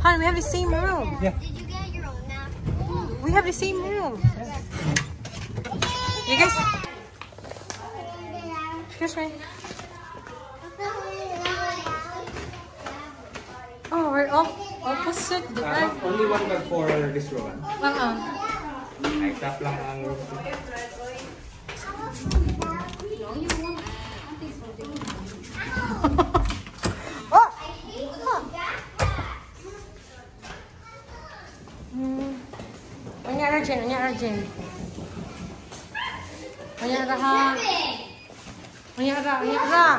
Hon, we have the same room. Yeah. Did you get your own nap? We have the same room. You guys. Excuse me. Oh, we're opposite. Only one bag for this room. Ay, tap lang ang room. Oh! Anya Arjun, Anya Arjun. Anya Raha. Anya Ra, Anya Ra.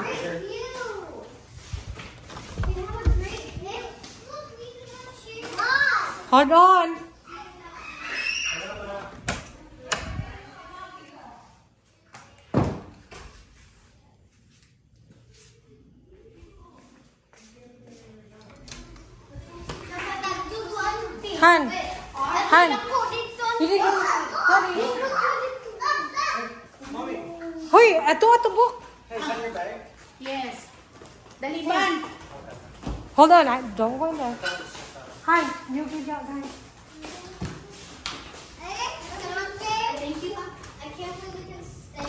Hold on. Han. Han. Dili ka. Sorry. Hoy, ato book. Yes. Daliban. Hold on, I don't go there. Han, you get out, guys. Thank you. I can't believe we can stay.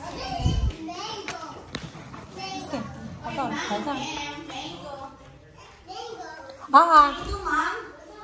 Okay, hold on, hold on. Mango. Uh-uh.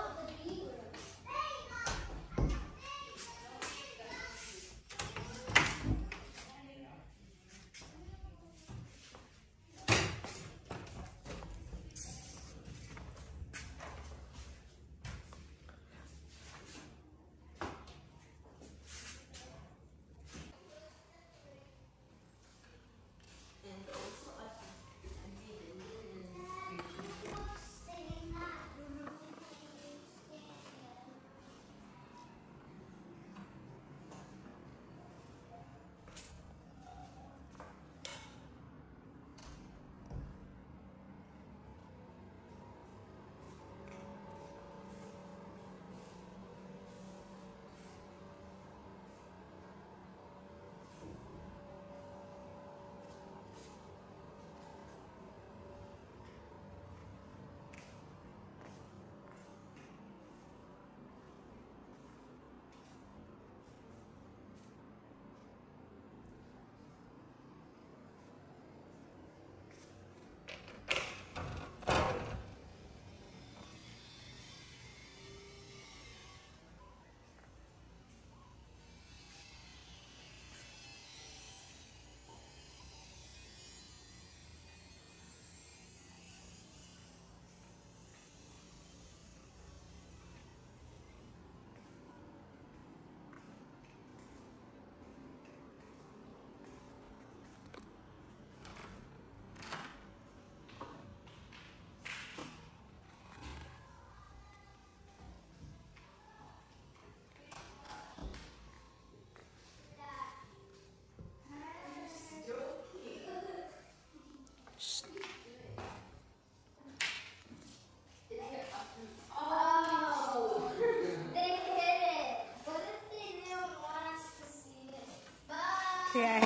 Okay.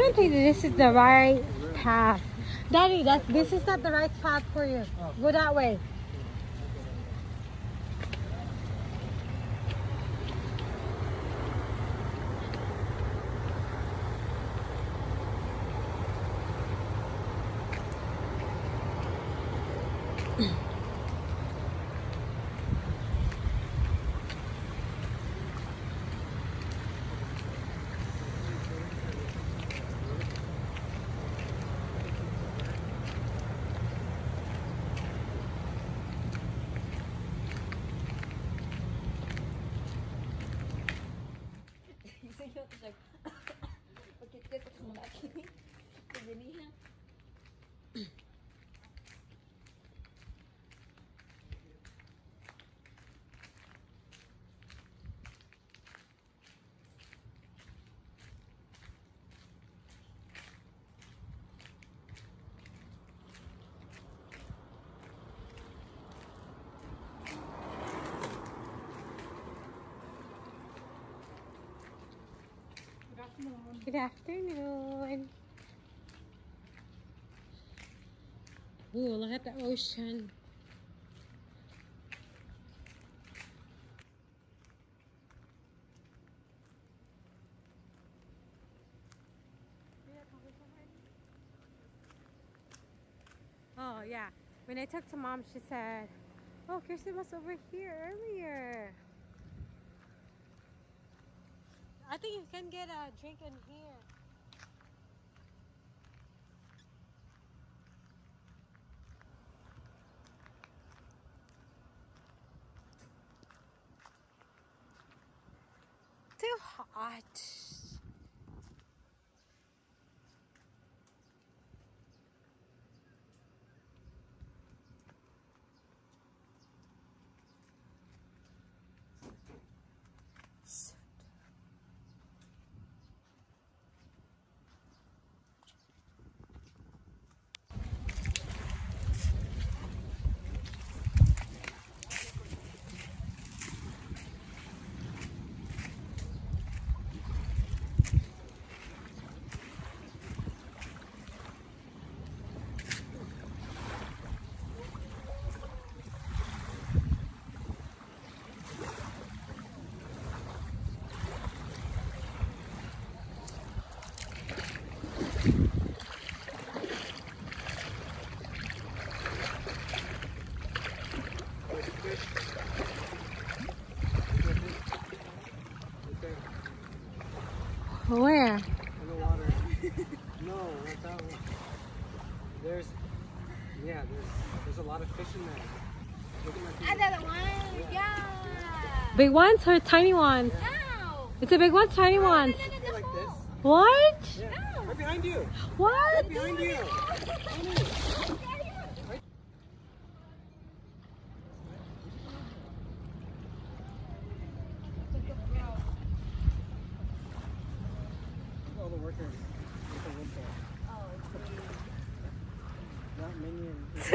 don't think this is the right path. Daddy, this is not the right path for you. Go that way. Good afternoon. Ooh, look at the ocean. Oh yeah, when I talked to Mom, she said, "Oh, Kirsten was over here earlier." I think you can get a drink in here. Too hot. Where? In the water. No, not that one. There's a lot of fish in there. Another one. Yeah. Big ones or tiny ones? No. It's a big ones, tiny ones. Like this. What? Yeah. Right behind you. What? Right behind you. All the workers with the wood for. Oh, Not minion.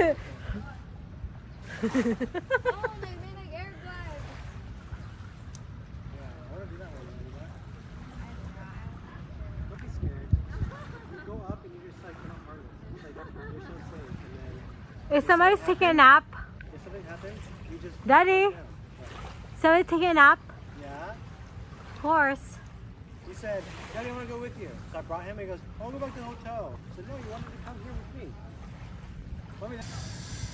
oh, they made like air glides. Yeah, I want to do that one. Do that. Don't be scared. You go up and you just like get on harness. Like you're so safe. And then If somebody's taking a nap, if something happens, you just. Daddy, Yeah. somebody's taking a nap, Yeah. of course. He said, Daddy, I want to go with you. So I brought him and he goes, I want to go back to the hotel. I said, no, you wanted to come here with me. Let me.